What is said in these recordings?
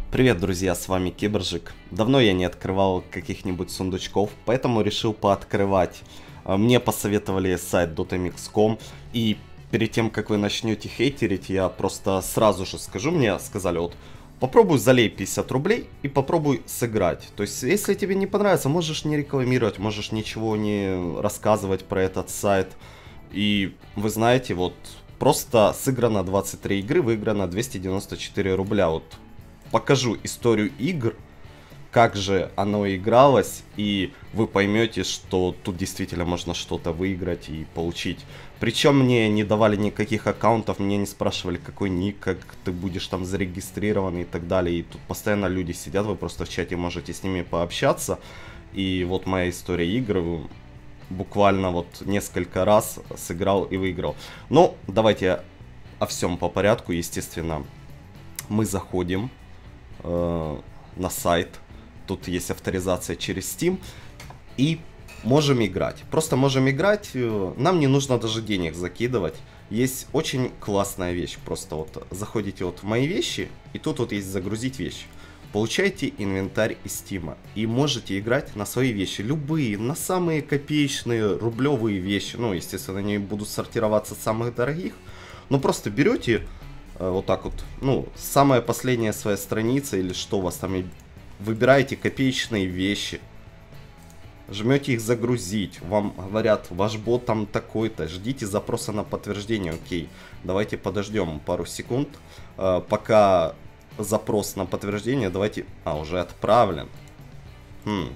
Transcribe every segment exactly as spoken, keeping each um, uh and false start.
Привет, друзья, с вами Кибержик. Давно я не открывал каких-нибудь сундучков, поэтому решил пооткрывать. Мне посоветовали сайт дота микс точка ком, и перед тем, как вы начнете хейтерить, я просто сразу же скажу, мне сказали, вот, попробуй залей пятьдесят рублей и попробуй сыграть. То есть, если тебе не понравится, можешь не рекламировать, можешь ничего не рассказывать про этот сайт. И вы знаете, вот, просто сыграно двадцать три игры, выиграно двести девяносто четыре рубля, вот. Покажу историю игр, как же оно игралось, и вы поймете, что тут действительно можно что-то выиграть и получить. Причем мне не давали никаких аккаунтов, мне не спрашивали, какой ник, как ты будешь там зарегистрирован и так далее. И тут постоянно люди сидят, вы просто в чате можете с ними пообщаться. И вот моя история игр, буквально вот несколько раз сыграл и выиграл. Ну, давайте о всем по порядку, естественно. Мы заходим на сайт, тут есть авторизация через Steam, и можем играть. Просто можем играть, нам не нужно даже денег закидывать. Есть очень классная вещь, просто вот заходите вот в мои вещи, и тут вот есть загрузить вещи. Получаете инвентарь из Steam и можете играть на свои вещи, любые, на самые копеечные рублевые вещи. Ну, естественно, они будут сортироваться с самых дорогих, но просто берете вот так вот, ну, самая последняя своя страница или что у вас там, выбираете копеечные вещи, жмете их загрузить, вам говорят, ваш бот там такой-то, ждите запроса на подтверждение, окей, давайте подождем пару секунд, пока запрос на подтверждение, давайте, а, уже отправлен, хм.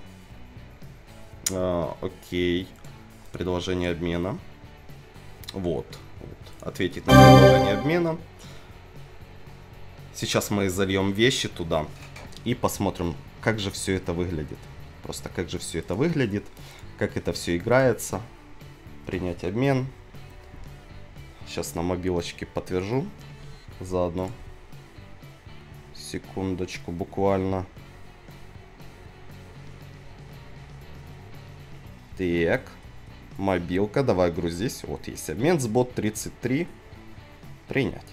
а, окей, предложение обмена, вот, вот, ответить на предложение обмена. Сейчас мы зальем вещи туда и посмотрим, как же все это выглядит. Просто как же все это выглядит, как это все играется. Принять обмен. Сейчас на мобилочке подтвержу заодно. Секундочку буквально. Так, мобилка, давай грузись. Вот есть обмен с бот тридцать три. Принять.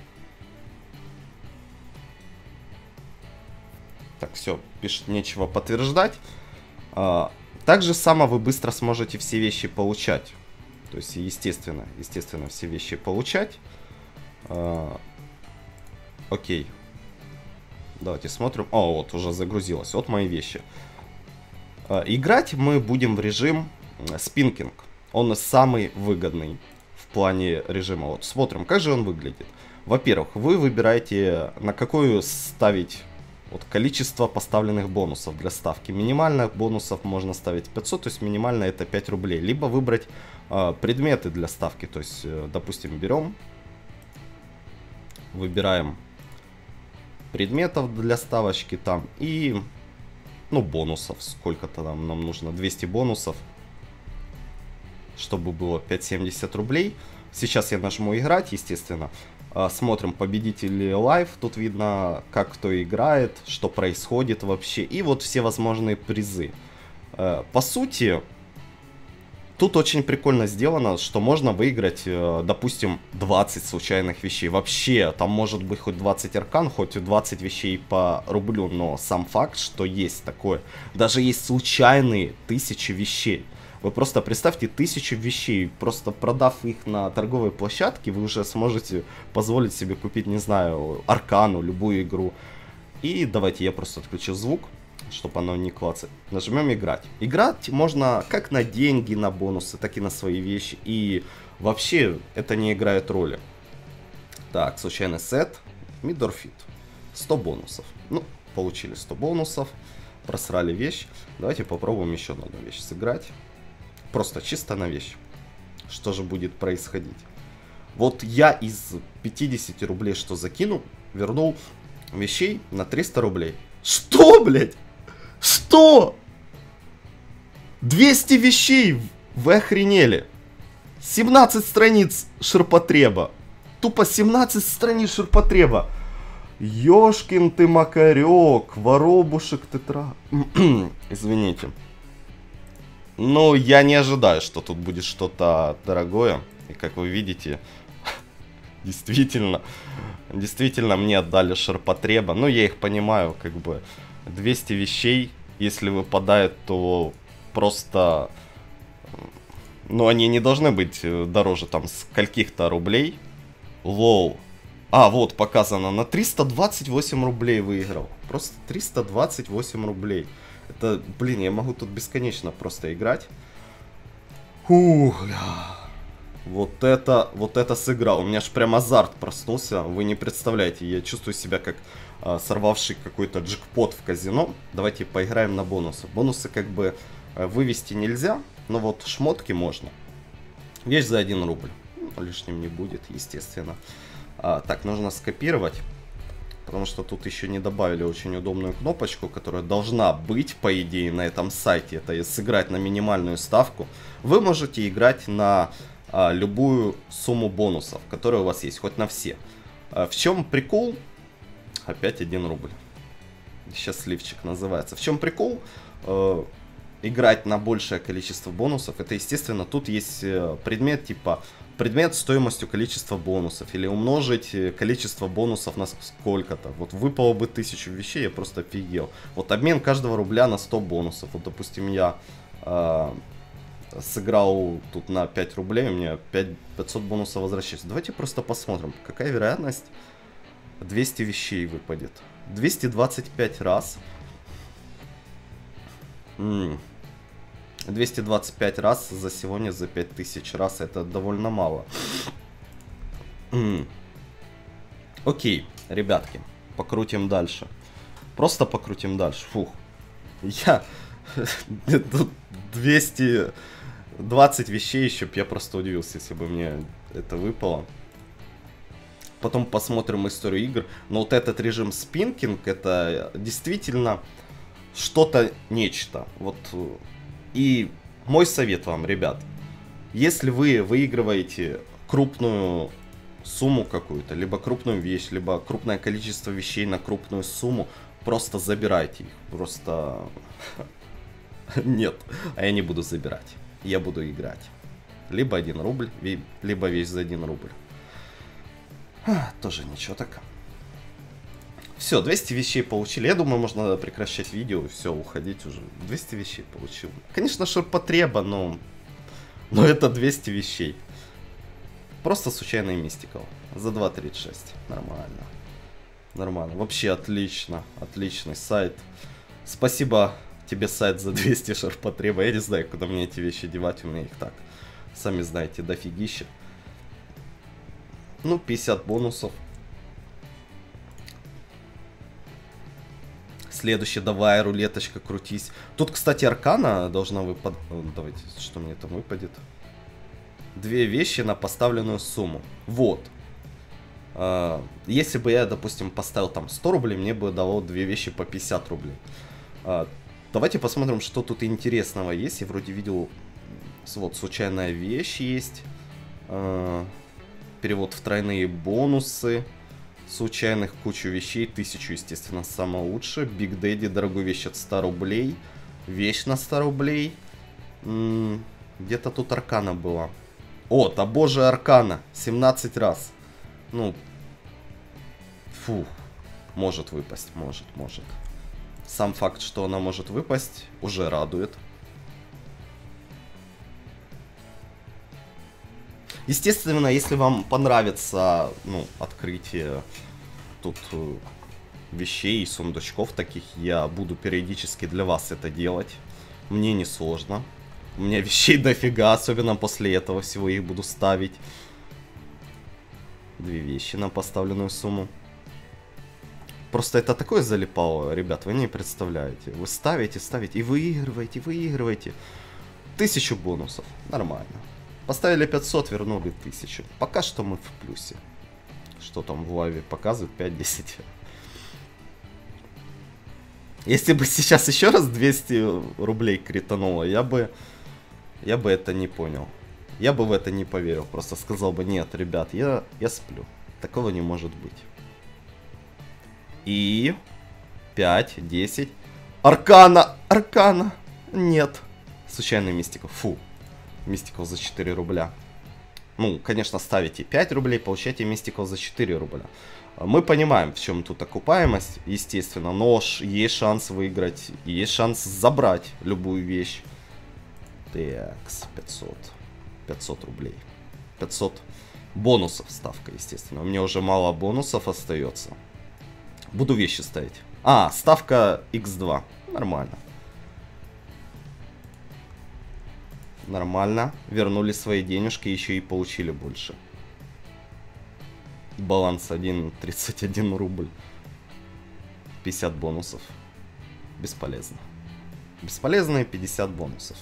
Так, все, пишет, нечего подтверждать. А, так же само вы быстро сможете все вещи получать. То есть, естественно, естественно, все вещи получать. А, окей. Давайте смотрим. О, вот, уже загрузилось. Вот мои вещи. А, играть мы будем в режим спинкинг. Он самый выгодный в плане режима. Вот, смотрим, как же он выглядит. Во-первых, вы выбираете, на какую ставить... Вот количество поставленных бонусов для ставки. Минимальных бонусов можно ставить пятьсот, то есть минимально это пять рублей. Либо выбрать э, предметы для ставки. То есть, э, допустим, берем, выбираем предметов для ставочки там и, ну, бонусов. Сколько-то нам, нам нужно? двести бонусов, чтобы было пять семьдесят рублей. Сейчас я нажму играть, естественно. Смотрим победители лайв, тут видно, как кто играет, что происходит вообще, и вот все возможные призы. По сути, тут очень прикольно сделано, что можно выиграть, допустим, двадцать случайных вещей. Вообще, там может быть хоть двадцать аркан, хоть двадцать вещей по рублю, но сам факт, что есть такое. Даже есть случайные тысячи вещей. Вы просто представьте тысячу вещей, просто продав их на торговой площадке, вы уже сможете позволить себе купить, не знаю, аркану, любую игру. И давайте я просто отключу звук, чтобы оно не клацало. Нажмем играть. Играть можно как на деньги, на бонусы, так и на свои вещи. И вообще это не играет роли. Так, случайный сет, мидорфит, сто бонусов. Ну, получили сто бонусов, просрали вещь. Давайте попробуем еще одну вещь сыграть. Просто чисто на вещь. Что же будет происходить? Вот я из пятидесяти рублей, что закинул, вернул вещей на триста рублей. Что, блядь? Что? двести вещей! Вы охренели? семнадцать страниц ширпотреба. Тупо семнадцать страниц ширпотреба. Ёшкин ты макарек, воробушек ты тра... Извините. Ну, я не ожидаю, что тут будет что-то дорогое. И как вы видите, действительно, Действительно, мне отдали ширпотреба. Ну, я их понимаю, как бы двести вещей, если выпадает, то просто... Ну, они не должны быть дороже там скольких-то рублей. Лоу. А, вот, показано, на триста двадцать восемь рублей выиграл. Просто триста двадцать восемь рублей. Это, блин, я могу тут бесконечно просто играть. Ух, вот это, вот это сыграл. У меня аж прям азарт проснулся. Вы не представляете, я чувствую себя как э, сорвавший какой-то джекпот в казино. Давайте поиграем на бонусы. Бонусы как бы э, вывести нельзя, но вот шмотки можно. Вещь за один рубль. Ну, лишним не будет, естественно. А, так, нужно скопировать. Потому что тут еще не добавили очень удобную кнопочку, которая должна быть, по идее, на этом сайте. Это сыграть на минимальную ставку. Вы можете играть на а, любую сумму бонусов, которые у вас есть, хоть на все. А, в чем прикол? Опять один рубль. Счастливчик называется. В чем прикол? Э, играть на большее количество бонусов. Это, естественно, тут есть предмет типа... Предмет стоимостью количества бонусов. Или умножить количество бонусов на сколько-то. Вот выпало бы тысячу вещей, я просто офигел. Вот обмен каждого рубля на сто бонусов. Вот, допустим, я э, сыграл тут на пять рублей, у меня пятьсот бонусов возвращается. Давайте просто посмотрим, какая вероятность двести вещей выпадет. двести двадцать пять раз. М-м. двести двадцать пять раз за сегодня, за пять тысяч раз, это довольно мало. Окей, ребятки, покрутим дальше. Просто покрутим дальше. Фух. Я... Тут двести двадцать вещей еще, я просто удивился, если бы мне это выпало. Потом посмотрим историю игр. Но вот этот режим спинкинг, это действительно что-то нечто. Вот... И мой совет вам, ребят, если вы выигрываете крупную сумму какую-то, либо крупную вещь, либо крупное количество вещей на крупную сумму, просто забирайте их. Просто нет, а я не буду забирать. Я буду играть. Либо один рубль, либо вещь за один рубль. Тоже ничего так. Все, двести вещей получили. Я думаю, можно прекращать видео и все, уходить уже. двести вещей получил. Конечно, ширпотреба, но... Но это двести вещей. Просто случайный мистикал. За два тридцать шесть. Нормально. Нормально. Вообще отлично. Отличный сайт. Спасибо тебе, сайт, за двести ширпотреба. Я не знаю, куда мне эти вещи девать. У меня их так, сами знаете, дофигища. Ну, пятьдесят бонусов. Следующий, давай, рулеточка, крутись. Тут, кстати, аркана должна выпадать. Давайте, что мне там выпадет? Две вещи на поставленную сумму. Вот. А, если бы я, допустим, поставил там сто рублей, мне бы дало две вещи по пятьдесят рублей. А, давайте посмотрим, что тут интересного есть. Я вроде видел, вот, случайная вещь есть. А, перевод в тройные бонусы. Случайных кучу вещей, тысячу, естественно, самое лучшее. Big Daddy, дорогую вещь от ста рублей. Вещь на сто рублей. Где-то тут аркана была. О, та божья аркана. семнадцать раз. Ну, фу. Может выпасть, может, может. Сам факт, что она может выпасть, уже радует. Естественно, если вам понравится, ну, открытие тут вещей и сундучков таких, я буду периодически для вас это делать. Мне не сложно. У меня вещей дофига, особенно после этого всего их буду ставить. Две вещи на поставленную сумму. Просто это такое залипало, ребят, вы не представляете. Вы ставите, ставите и выигрываете, выигрываете. Тысячу бонусов, нормально. Поставили пятьсот, вернули тысячу. Пока что мы в плюсе. Что там в лайве показывают? пять-десять. Если бы сейчас еще раз двести рублей критануло, я бы... Я бы это не понял. Я бы в это не поверил. Просто сказал бы, нет, ребят, я, я сплю. Такого не может быть. И... пять, десять. Аркана! Аркана! Нет. Случайный мистиков. Фу. Мистиков за четыре рубля. Ну, конечно, ставите пять рублей, получаете мистиков за четыре рубля. Мы понимаем, в чем тут окупаемость, естественно, но есть шанс выиграть, есть шанс забрать любую вещь. Так, пятьсот. пятьсот рублей. пятьсот бонусов ставка, естественно. У меня уже мало бонусов остается. Буду вещи ставить. А, ставка икс два. Нормально. Нормально. Вернули свои денежки, еще и получили больше. Баланс один тридцать один рубль. пятьдесят бонусов. Бесполезно. Бесполезные пятьдесят бонусов.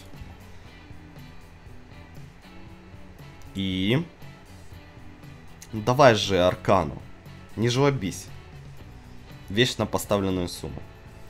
И... Ну, давай же аркану. Не жлобись. Вещь на поставленную сумму.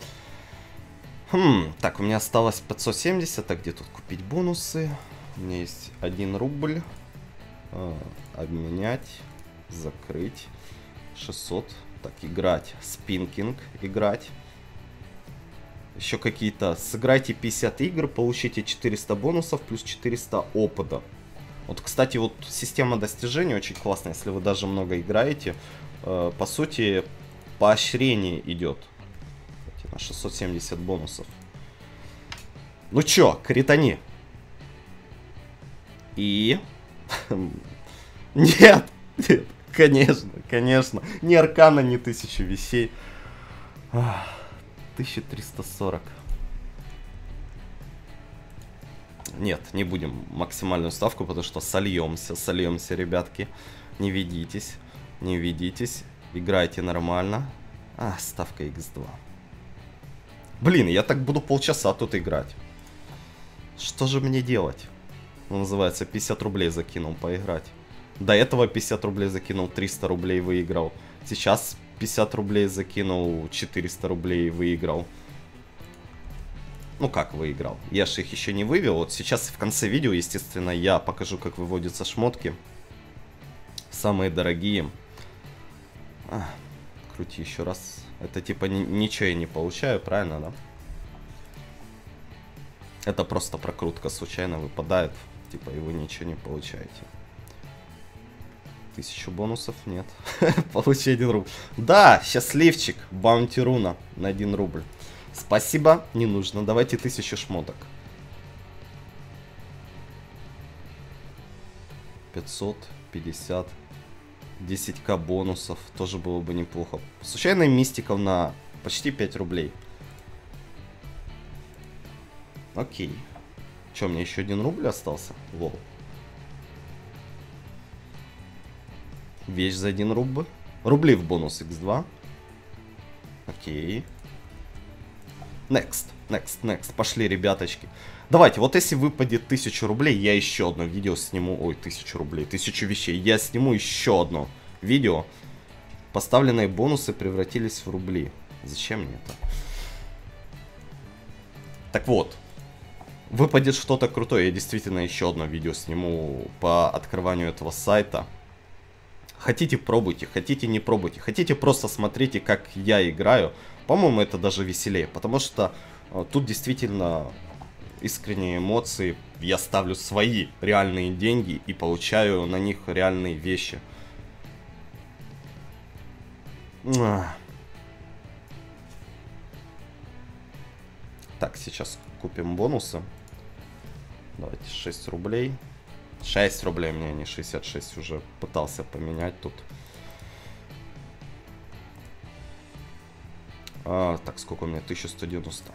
Хм, так, у меня осталось пятьсот семьдесят. А где тут купить бонусы? У меня есть один рубль. А, обменять. Закрыть. шестьсот. Так, играть. Спинкинг. Играть. Еще какие-то. Сыграйте пятьдесят игр, получите четыреста бонусов плюс четыреста опыта. Вот, кстати, вот система достижений очень классная, если вы даже много играете. Э, по сути, поощрение идет. На шестьсот семьдесят бонусов. Ну чё, критани. И... Нет, нет, конечно, конечно. Ни аркана, ни тысячи вещей. тысяча триста сорок. Нет, не будем максимальную ставку, потому что сольемся, сольемся, ребятки. Не ведитесь, не ведитесь. Играйте нормально. А, ставка икс два. Блин, я так буду полчаса тут играть. Что же мне делать? Ну, называется, пятьдесят рублей закинул поиграть. До этого пятьдесят рублей закинул, триста рублей выиграл. Сейчас пятьдесят рублей закинул, четыреста рублей выиграл. Ну как выиграл? Я же их еще не вывел. Вот сейчас в конце видео, естественно, я покажу, как выводятся шмотки. Самые дорогие. А, крути еще раз. Это типа ни ничего я не получаю, правильно, да? Это просто прокрутка случайно выпадает. Типа и вы ничего не получаете. Тысячу бонусов нет. Получи один рубль. Да, счастливчик. Баунти руна на один рубль. Спасибо, не нужно. Давайте тысячу шмоток. пятьсот пятьдесят. десять тысяч бонусов. Тоже было бы неплохо. Случайная мистиков на почти пять рублей. Окей. Че, у меня еще один рубль остался? Лол. Вещь за один рубль. Рубли в бонус икс два. Окей. Next, next, next. Пошли, ребяточки. Давайте, вот если выпадет тысячу рублей, я еще одно видео сниму. Ой, тысячу рублей, тысячу вещей. Я сниму еще одно видео. Поставленные бонусы превратились в рубли. Зачем мне это? Так вот. Выпадет что-то крутое. Я действительно еще одно видео сниму по открыванию этого сайта. Хотите, пробуйте. Хотите, не пробуйте. Хотите, просто смотрите, как я играю. По-моему, это даже веселее. Потому что э, тут действительно искренние эмоции. Я ставлю свои реальные деньги и получаю на них реальные вещи. Так, сейчас купим бонусы. Давайте шесть рублей. шесть рублей мне, не шестьдесят шесть. Уже пытался поменять тут. А, так, сколько у меня? тысяча сто девяносто.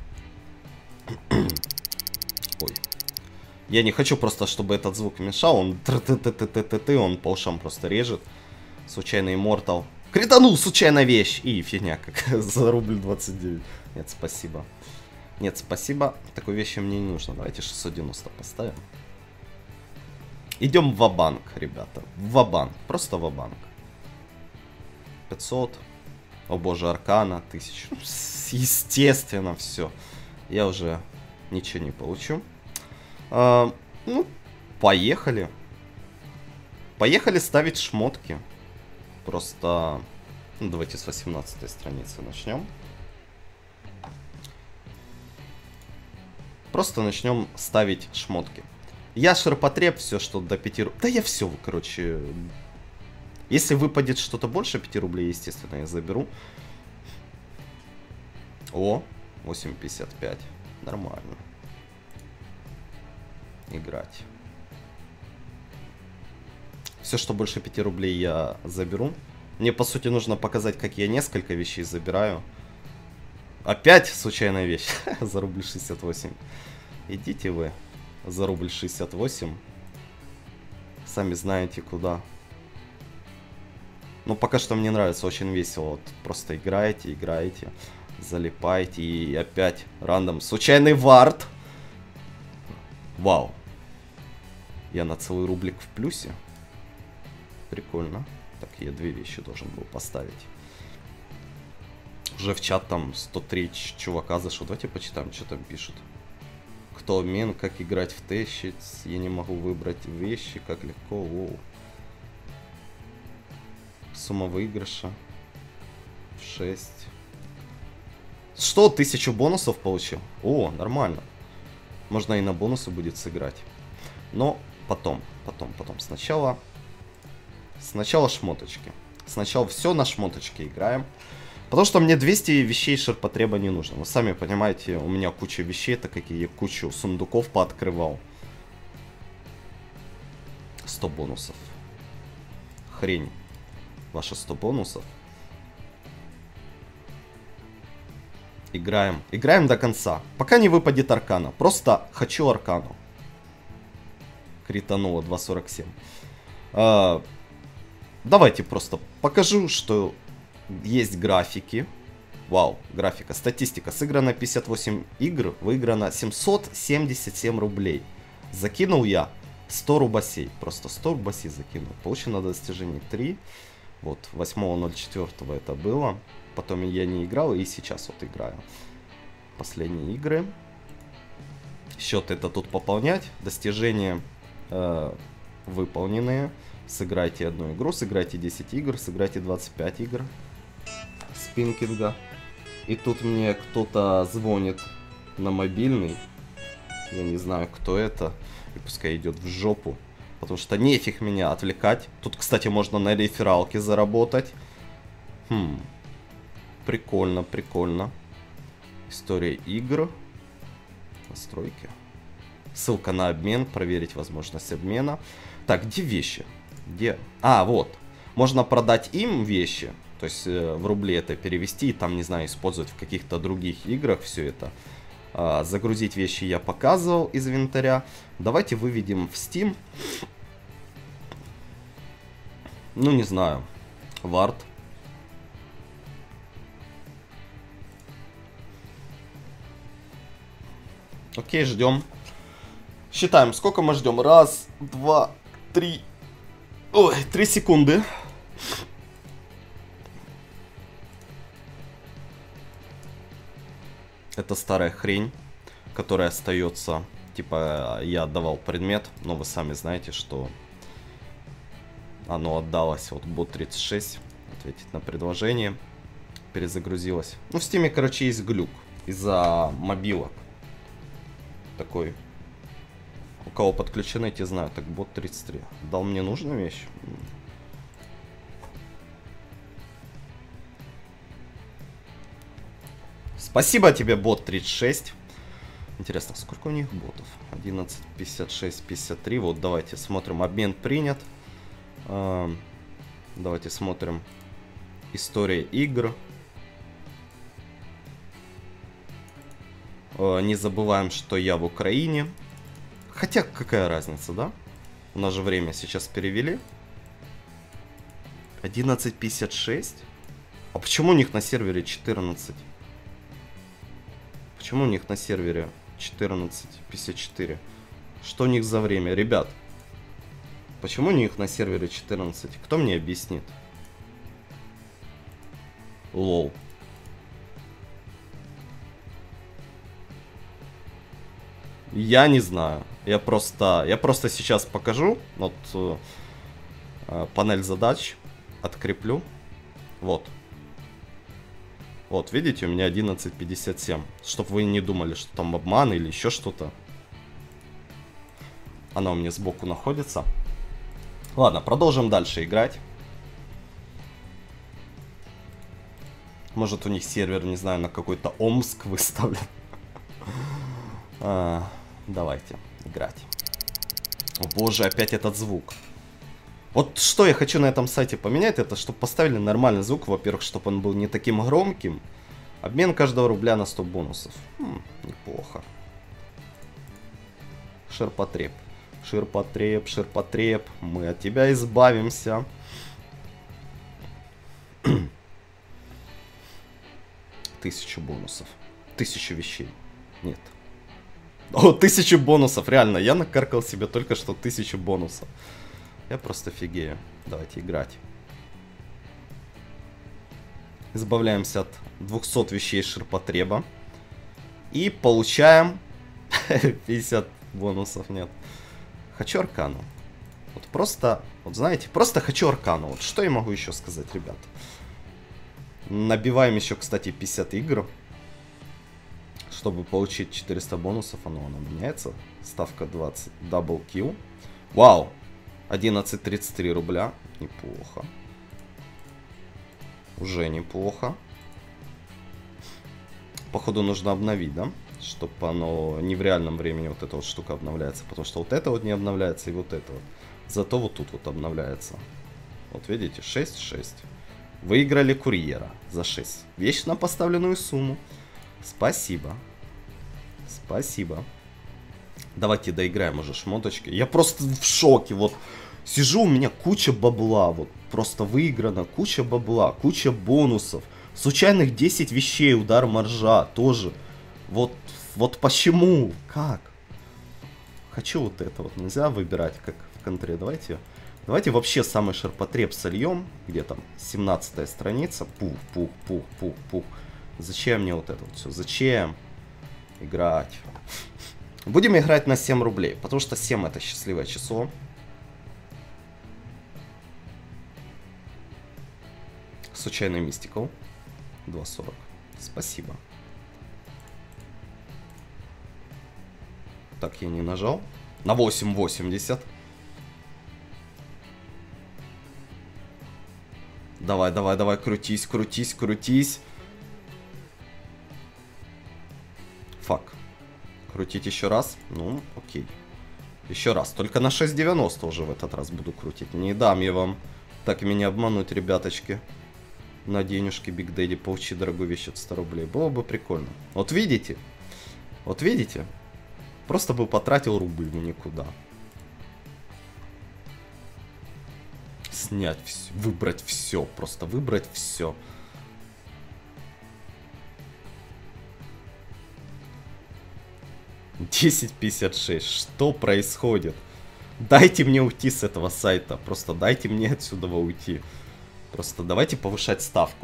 Ой. Я не хочу просто, чтобы этот звук мешал. Он т-т-т-т-т-т, он по ушам просто режет. Случайный иммортал. Кританул, случайная вещь. И фигня, как за рубль двадцать девять. Нет, спасибо. Нет, спасибо. Такой вещи мне не нужно. Давайте шестьсот девяносто поставим. Идем в ва-банк, ребята. В ва-банк. Просто в ва-банк. пятьсот. О боже, аркана. тысяча. Естественно, все. Я уже ничего не получу. А, ну, поехали. Поехали ставить шмотки. Просто... Ну, давайте с восемнадцатой страницы начнем. Просто начнем ставить шмотки. Я ширпотреб, все, что до пяти... Да я все, короче... Если выпадет что-то больше пяти рублей, естественно, я заберу. О, восемь пятьдесят пять. Нормально. Играть. Все, что больше пяти рублей, я заберу. Мне, по сути, нужно показать, как я несколько вещей забираю. Опять случайная вещь. За рубль шестьдесят восемь. Идите вы. За рубль шестьдесят восемь. Сами знаете куда. Ну, пока что мне нравится, очень весело. Вот просто играете, играете, залипаете. И опять рандом. Случайный вард. Вау. Я на целый рублик в плюсе. Прикольно. Так, я две вещи должен был поставить. Уже в чат там сто три чувака зашло. Давайте почитаем, что там пишут. Кто обмен, как играть в тэщиц. Я не могу выбрать вещи, как легко. Воу. Сумма выигрыша. В шесть. Что, тысячу бонусов получил? О, нормально. Можно и на бонусы будет сыграть. Но потом, потом, потом. Сначала... Сначала шмоточки. Сначала все на шмоточки играем. Потому что мне двести вещей ширпотреба не нужно. Вы сами понимаете, у меня куча вещей, так как я кучу сундуков пооткрывал. сто бонусов. Хрень. Ваши сто бонусов. Играем. Играем до конца. Пока не выпадет аркана. Просто хочу аркану. Критануло два сорок семь. А, давайте просто покажу, что есть графики. Вау, графика. Статистика. Сыграно пятьдесят восемь игр. Выиграно семьсот семьдесят семь рублей. Закинул я сто рубасей. Просто сто рубасей закинул. Получено достижение три. Вот, восьмого ноль четвёртого это было. Потом я не играл, и сейчас вот играю. Последние игры. Счет это тут пополнять. Достижения э, выполненные. Сыграйте одну игру, сыграйте десять игр, сыграйте двадцать пять игр. Спинкинга. И тут мне кто-то звонит на мобильный. Я не знаю, кто это. И пускай идет в жопу. Потому что нефиг меня отвлекать. Тут, кстати, можно на рефералке заработать. Хм. Прикольно, прикольно. История игр. Настройки. Ссылка на обмен. Проверить возможность обмена. Так, где вещи? Где? А, вот. Можно продать им вещи. То есть э, в рубли это перевести. И там, не знаю, использовать в каких-то других играх все это. А, загрузить вещи я показывал из инвентаря. Давайте выведем в Steam. Ну, не знаю. Вард. Окей, ждем. Считаем, сколько мы ждем. Раз, два, три. Ой, три секунды. Это старая хрень, которая остается. Типа, я отдавал предмет, но вы сами знаете, что оно отдалось. Вот бот тридцать шесть. Ответить на предложение. Перезагрузилось. Ну, в Steam, короче, есть глюк из-за мобилок. Такой. У кого подключены, те знают. Так, бот тридцать три. Дал мне нужную вещь. Спасибо тебе, бот тридцать шесть. Интересно, сколько у них ботов? одиннадцать, пятьдесят шесть, пятьдесят три. Вот, давайте смотрим. Обмен принят. Давайте смотрим. История игр. Не забываем, что я в Украине. Хотя, какая разница, да? У нас же время сейчас перевели. одиннадцать пятьдесят шесть. А почему у них на сервере четырнадцать? Почему у них на сервере четырнадцать пятьдесят четыре? Что у них за время? Ребят, почему у них на сервере четырнадцать? Кто мне объяснит? Лол. Я не знаю. Я просто, я просто сейчас покажу. Вот э, панель задач. Откреплю. Вот. Вот, видите, у меня одиннадцать пятьдесят семь. Чтоб вы не думали, что там обман или еще что-то. Она у меня сбоку находится. Ладно, продолжим дальше играть. Может, у них сервер, не знаю, на какой-то Омск выставлен. а, давайте играть. О боже, опять этот звук. Вот что я хочу на этом сайте поменять, это чтобы поставили нормальный звук. Во-первых, чтобы он был не таким громким. Обмен каждого рубля на сто бонусов. Хм, неплохо. Ширпотреб. Ширпотреб, ширпотреб. Мы от тебя избавимся. Тысячу бонусов. Тысячу вещей. Нет. О, тысячу бонусов, реально. Я накаркал себе только что тысячу бонусов. Я просто офигею. Давайте играть. Избавляемся от двухсот вещей ширпотреба. И получаем пятьдесят бонусов. Нет. Хочу аркану. Вот просто, вот знаете, просто хочу аркану. Вот что я могу еще сказать, ребят? Набиваем еще, кстати, пятьдесят игр. Чтобы получить четыреста бонусов. Оно, оно меняется. Ставка двадцать. Дабл килл. Вау. одиннадцать тридцать три рубля. Неплохо. Уже неплохо. Походу нужно обновить, да? Чтобы оно не в реальном времени вот эта вот штука обновляется. Потому что вот это вот не обновляется и вот это вот. Зато вот тут вот обновляется. Вот видите, шесть шесть. Выиграли курьера за шесть. Вещь на поставленную сумму. Спасибо. Спасибо. Давайте доиграем уже шмоточки. Я просто в шоке. Вот сижу, у меня куча бабла. Вот просто выиграно. Куча бабла. Куча бонусов. Случайных десять вещей. Удар маржа. Тоже. Вот, вот почему? Как? Хочу вот это вот. Нельзя выбирать, как в контре. Давайте... Давайте вообще самый ширпотреб сольем. Где там? семнадцатая страница. Пух, пух, пух, пух, пух. Зачем мне вот это вот все? Зачем играть? Будем играть на семь рублей. Потому что семь это счастливое число. Случайный мистикал. два сорок. Спасибо. Так, я не нажал. На восемь восемьдесят. Давай, давай, давай, крутись, крутись, крутись. Фак. Крутить еще раз? Ну, окей. Еще раз. Только на шесть девяносто уже в этот раз буду крутить. Не дам я вам так меня обмануть, ребяточки. На денежки Big Daddy получи дорогую вещь от ста рублей. Было бы прикольно. Вот видите? Вот видите? Просто бы потратил рубль в никуда. Снять все, выбрать все, просто выбрать все. десять пятьдесят шесть. Что происходит? Дайте мне уйти с этого сайта. Просто дайте мне отсюда уйти. Просто давайте повышать ставку.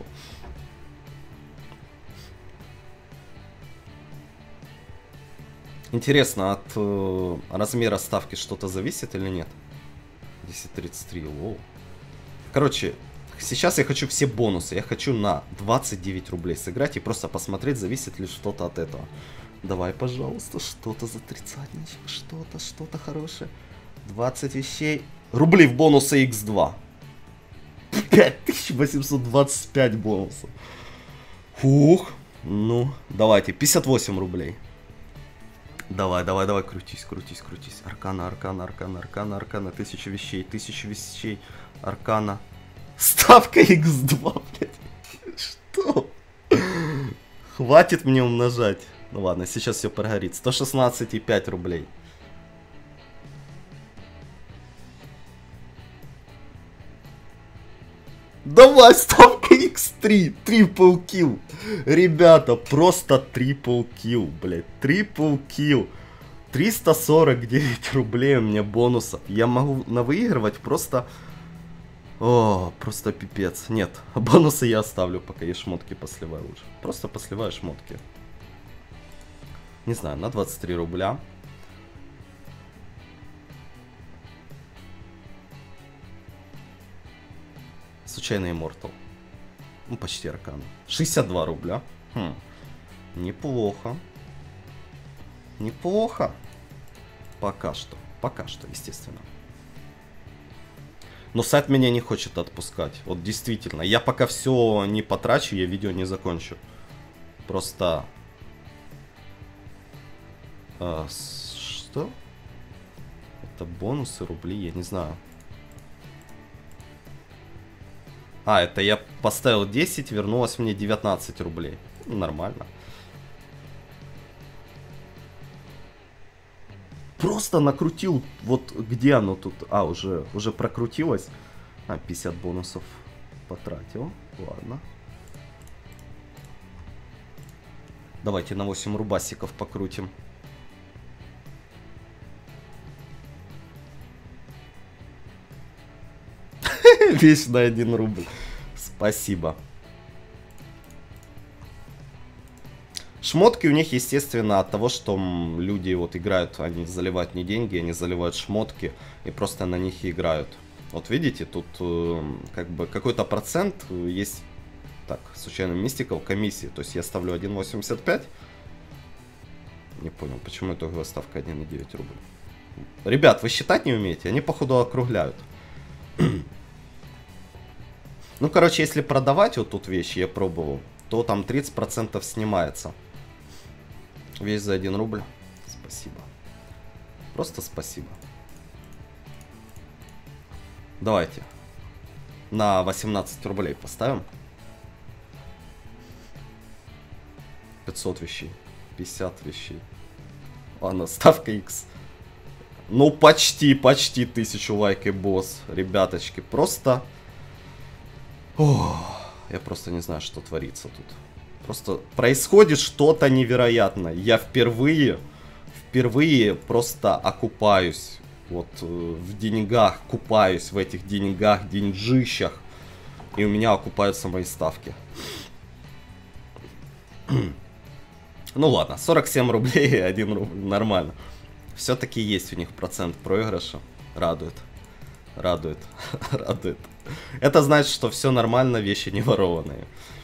Интересно, от э, размера ставки что-то зависит или нет? десять тридцать три, лоу. Короче, сейчас я хочу все бонусы. Я хочу на двадцать девять рублей сыграть и просто посмотреть, зависит ли что-то от этого. Давай, пожалуйста, что-то за тридцатничек. Что-то, что-то хорошее. двадцать вещей. Рубли в бонусы икс два. пять тысяч восемьсот двадцать пять бонусов. Фух. Ну, давайте. пятьдесят восемь рублей. Давай, давай, давай, крутись, крутись, крутись. Аркана, аркана, аркана, аркана, аркана. Тысяча вещей, тысяча вещей. Аркана. Ставка икс два, блядь. Что? Хватит мне умножать. Ну ладно, сейчас все прогорит. сто шестнадцать и пять рублей. Давай, ставка икс три. Трипл килл. Ребята, просто трипл килл, блядь. Трипл килл. триста сорок девять рублей у меня бонусов. Я могу навыигрывать просто... О, просто пипец. Нет, бонусы я оставлю, пока я шмотки посливаю лучше. Просто посливаю шмотки. Не знаю, на двадцать три рубля. Случайный Immortal. Ну, почти аркан. шестьдесят два рубля. Хм. Неплохо. Неплохо. Пока что. Пока что, естественно. Но сайт меня не хочет отпускать. Вот действительно. Я пока все не потрачу, я видео не закончу. Просто... А, что? Это бонусы, рубли, я не знаю. А, это я поставил десять, вернулось мне девятнадцать рублей. Нормально. Просто накрутил, вот где оно тут, а, уже, уже прокрутилось. А, пятьдесят бонусов потратил, ладно. Давайте на восемь рубасиков покрутим. Вещь на один рубль. Спасибо. Шмотки у них, естественно, от того, что люди вот играют, они заливают не деньги, они заливают шмотки и просто на них и играют. Вот видите, тут э, как бы какой-то процент есть, так, случайным мистикал, комиссии. То есть я ставлю один восемьдесят пять. Не понял, почему итоговая ставка один и девять рублей. Ребят, вы считать не умеете? Они, походу, округляют. Ну, короче, если продавать вот тут вещи, я пробовал, то там тридцать процентов снимается. Весь за один рубль. Спасибо. Просто спасибо. Давайте. На восемнадцать рублей поставим. пятьсот вещей. пятьдесят вещей. Ладно, ставка X. Ну, почти, почти тысячу лайк и босс. Ребяточки, просто... Ох, я просто не знаю, что творится тут. Просто происходит что-то невероятное. Я впервые, впервые просто окупаюсь. Вот э, в деньгах, купаюсь в этих деньгах, деньжищах. И у меня окупаются мои ставки. Ну ладно, сорок семь рублей и один рубль, нормально. Все-таки есть у них процент проигрыша. Радует. Радует. Радует. Это значит, что все нормально, вещи не ворованные.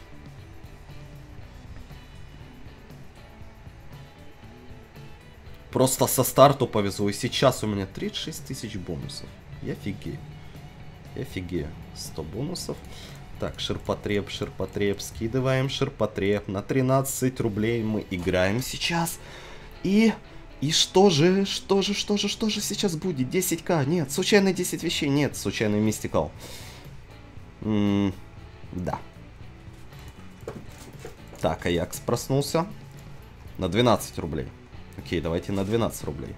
Просто со старту повезло. И сейчас у меня тридцать шесть тысяч бонусов. Я фигею. Я фигею. сто бонусов. Так, ширпотреб, ширпотреб. Скидываем ширпотреб. На тринадцать рублей мы играем сейчас. И... И что же, что же, что же, что же сейчас будет? десять ка, нет, случайно десять вещей, нет, случайный мистикал. М-м, да. Так, Аякс проснулся. На двенадцать рублей. Окей, давайте на двенадцать рублей.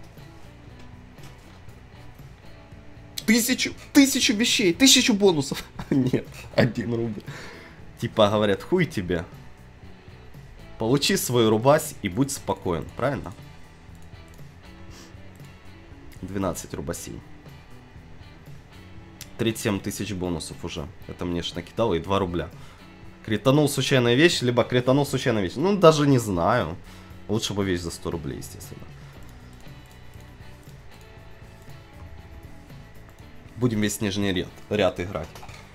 Тысячу, тысячу вещей, тысячу бонусов. Нет, один рубль. Типа говорят, хуй тебе. Получи свою рубась и будь спокоен, правильно? двенадцать рубасей. тридцать семь тысяч бонусов уже. Это мне ж накидало и два рубля. Кританул случайная вещь, либо кританул случайная вещь. Ну, даже не знаю. Лучше бы вещь за сто рублей, естественно. Будем весь нижний ряд, ряд играть.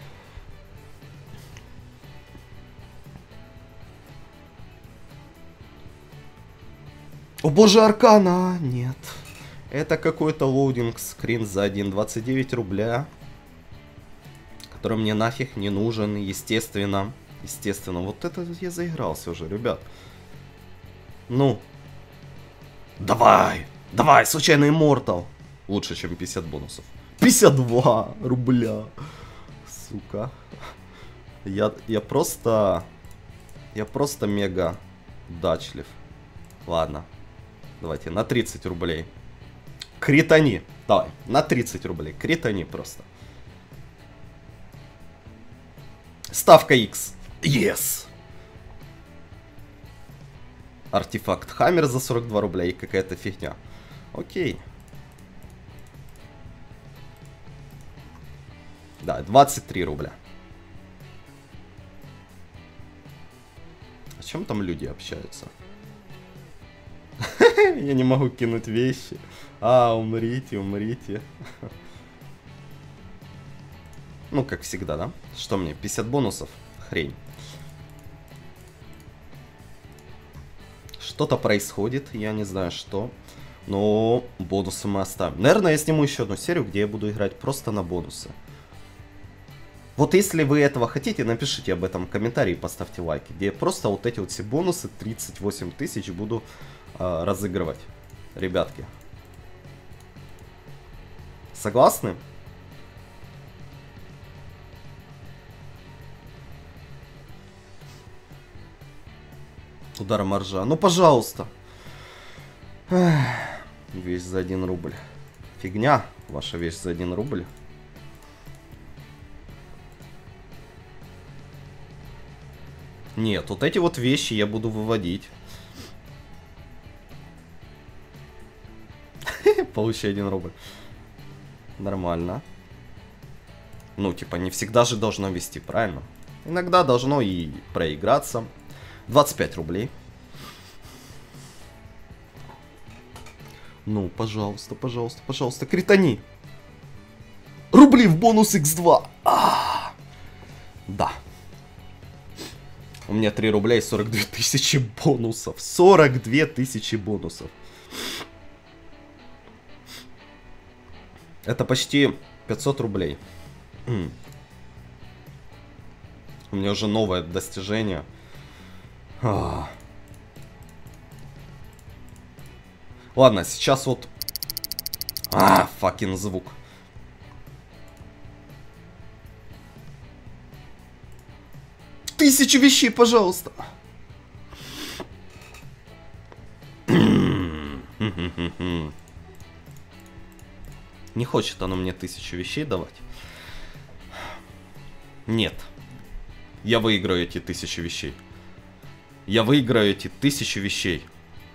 О боже, аркана! Нет. Это какой-то лоудинг скрин за один двадцать девять рубля. Который мне нафиг не нужен, естественно. Естественно, вот это я заигрался уже, ребят. Ну. Давай! Давай, случайный Immortal. Лучше, чем пятьдесят бонусов. пятьдесят два рубля. Сука. Я, я просто... Я просто мега дачлив. Ладно. Давайте на тридцать рублей. Критани. Давай, на тридцать рублей. Критани просто. Ставка X. Yes. Артефакт Хаммер за сорок два рубля и какая-то фигня. Окей. Да, двадцать три рубля. О чем там люди общаются? Я не могу кинуть вещи. А, умрите, умрите. Ну, как всегда, да? Что мне, пятьдесят бонусов? Хрень. Что-то происходит, я не знаю что. Но бонусы мы оставим. Наверное, я сниму еще одну серию, где я буду играть просто на бонусы. Вот если вы этого хотите, напишите об этом в комментарии, поставьте лайки, где я просто вот эти вот все бонусы тридцать восемь тысяч буду э, разыгрывать. Ребятки. Согласны? Удар маржа. Ну, пожалуйста. Эх, вещь за один рубль. Фигня. Ваша вещь за один рубль. Нет, вот эти вот вещи я буду выводить. Получи один рубль. Нормально. Ну, типа, не всегда же должно вести, правильно? Иногда должно и проиграться. двадцать пять рублей. Ну, пожалуйста, пожалуйста, пожалуйста, критани. Рубли в бонус икс два. А-а-а. Да. У меня три рубля и сорок две тысячи бонусов. сорок две тысячи бонусов. Это почти пятьсот рублей. У меня уже новое достижение. А. Ладно, сейчас вот... А, факин звук. Тысячу вещей, пожалуйста. Не хочет оно мне тысячу вещей давать. Нет. Я выиграю эти тысячи вещей. Я выиграю эти тысячи вещей.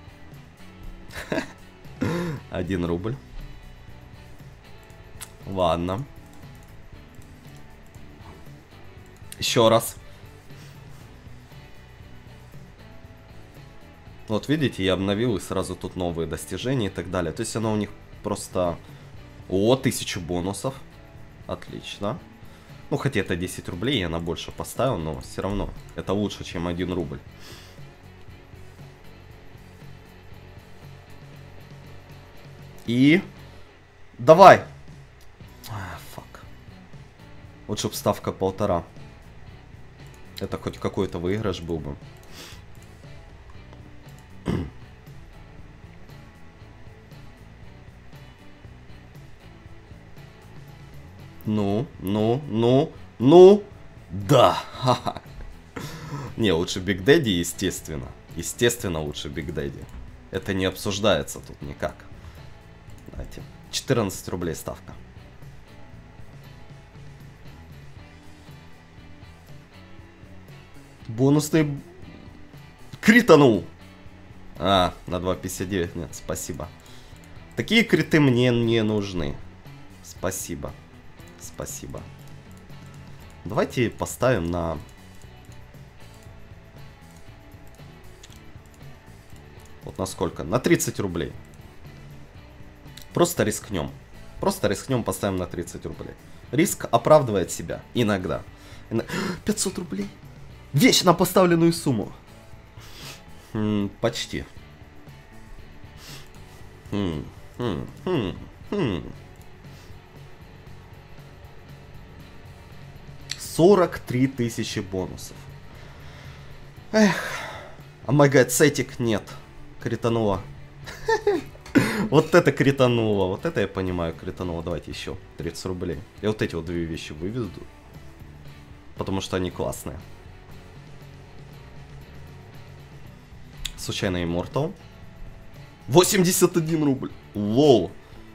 Один рубль. Ладно. Еще раз. Вот видите, я обновил, и сразу тут новые достижения и так далее. То есть оно у них просто... О, тысячу бонусов. Отлично. Ну, хотя это десять рублей, я на больше поставил, но все равно. Это лучше, чем один рубль. И... Давай! А, фак. Вот чтоб ставка полтора. Это хоть какой-то выигрыш был бы. Ну, ну, ну, ну, да. Ха-ха. Не, лучше Big Daddy, естественно. Естественно, лучше Big Daddy. Это не обсуждается тут никак. Давайте. четырнадцать рублей ставка. Бонусный... Кританул! А, на два пятьдесят девять нет, спасибо. Такие криты мне не нужны. Спасибо. Спасибо. Давайте поставим на... Вот на сколько? На тридцать рублей. Просто рискнем. Просто рискнем, поставим на тридцать рублей. Риск оправдывает себя. Иногда. пятьсот рублей. Вещь на поставленную сумму. М-м, почти. Хм, хм, хм, хм. сорок три тысячи бонусов. Эх. А май гад, сетик нет. Критануло. Вот это критануло. Вот это я понимаю, критануло. Давайте еще тридцать рублей. Я вот эти вот две вещи выведу. Потому что они классные. Случайно Immortal. восемьдесят один рубль. Лол.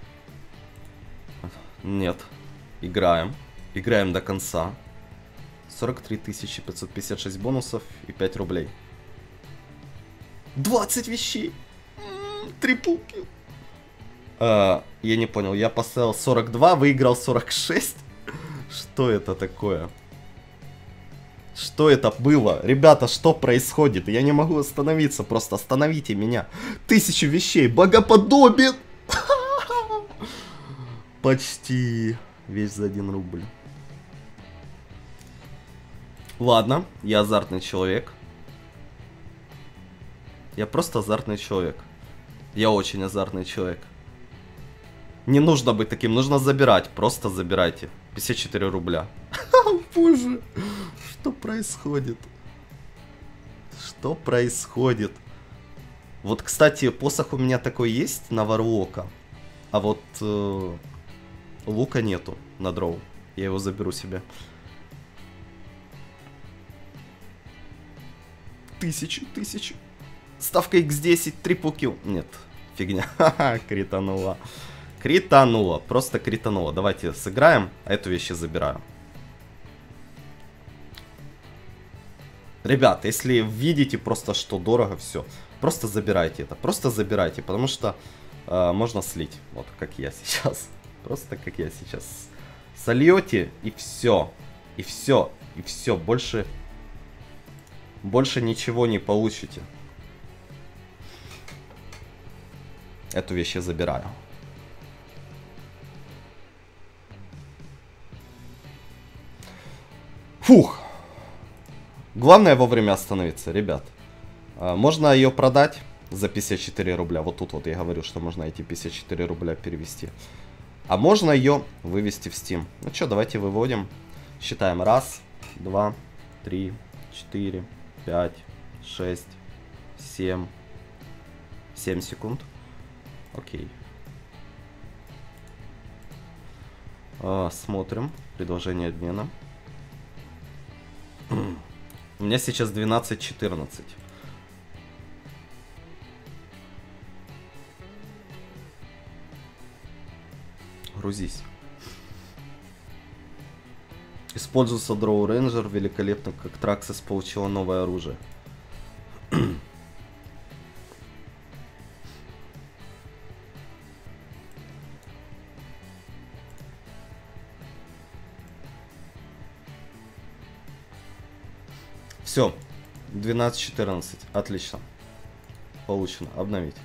Нет. Играем. Играем до конца. сорок три тысячи пятьсот пятьдесят шесть бонусов и пять рублей. двадцать вещей. Трипл килл. А, я не понял. Я поставил сорок два, выиграл сорок шесть. Что это такое? Что это было? Ребята, что происходит? Я не могу остановиться. Просто остановите меня. Тысячу вещей. Богоподобен. Почти. Вещь за один рубль. Ладно, я азартный человек. Я просто азартный человек. Я очень азартный человек. Не нужно быть таким, нужно забирать. Просто забирайте. пятьдесят четыре рубля. Боже, что происходит? Что происходит? Вот, кстати, посох у меня такой есть на Варлока, а вот э, лука нету на дроу. Я его заберу себе. Тысячу, тысячу. Ставка икс десять, трипл килл. Нет, фигня. Ха-ха, кританула. Кританула, просто кританула. Давайте сыграем, а эту вещь я забираю. Ребят, если видите просто, что дорого, все. Просто забирайте это. Просто забирайте, потому что э, можно слить. Вот как я сейчас. Просто как я сейчас. Сольете и все. И все. И все. Больше... Больше ничего не получите. Эту вещь я забираю. Фух. Главное вовремя остановиться, ребят. Можно ее продать за пятьдесят четыре рубля. Вот тут вот я говорю, что можно эти пятьдесят четыре рубля перевести. А можно ее вывести в Steam. Ну что, давайте выводим. Считаем. Раз, два, три, четыре, пять, шесть, семь. семь секунд. Окей. А, смотрим. Предложение обмена. У меня сейчас двенадцать четырнадцать. Грузись. Используется Дроу Рейнджер. Великолепно, как Траксис получила новое оружие. Все. двенадцать четырнадцать. Отлично. Получено. Обновить.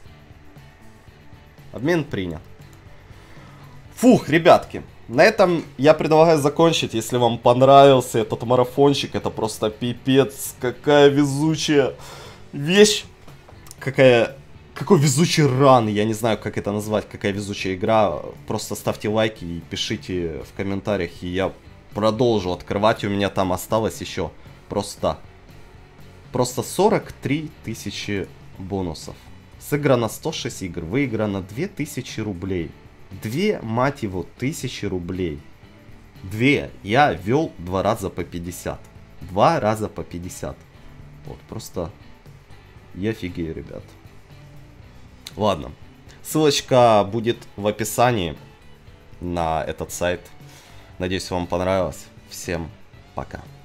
Обмен принят. Фух, ребятки. На этом я предлагаю закончить. Если вам понравился этот марафончик, это просто пипец. Какая везучая вещь. Какая... Какой везучий ран. Я не знаю, как это назвать. Какая везучая игра. Просто ставьте лайки и пишите в комментариях. И я продолжу открывать. У меня там осталось еще просто... Просто сорок три тысячи бонусов. Сыграно сто шесть игр. Выиграно две тысячи рублей. Две, мать его, тысячи рублей. Две. Я вел два раза по пятьдесят. Два раза по пятьдесят. Вот, просто... Я офигею, ребят. Ладно. Ссылочка будет в описании на этот сайт. Надеюсь, вам понравилось. Всем пока.